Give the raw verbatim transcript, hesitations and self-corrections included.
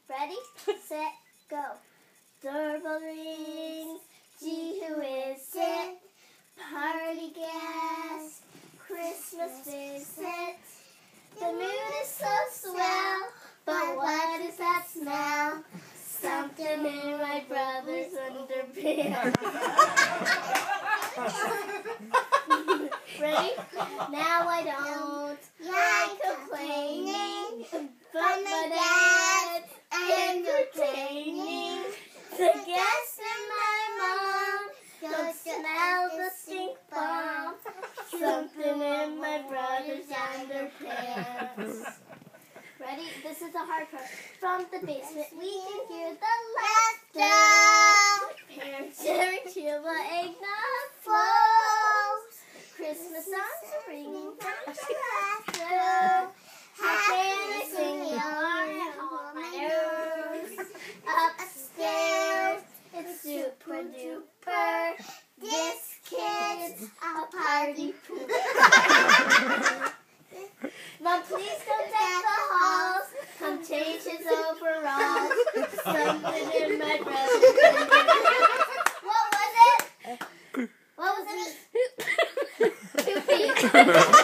Ready, set, go. Doorbell rings, gee, who is it? Party gas, Christmas visit. The mood is so swell, but what is that smell? Something in my brother's underpants. Ready? Now I don't like complaining, but my dad's entertaining. The guests and my mom don't smell the stink bomb. Something in my brother's underpants. Ready? This is the hard part. From the basement, we can hear the laughter. Parents sharing cheerful eggnog flows. Christmas songs are ringing from the laughter. Happy singing on my nose. Upstairs, it's super duper. This kid's a party pooper. Mom, please don't deck the halls. Come change his overalls. Something in my brother's underpants. What was it? What was it? Two feet.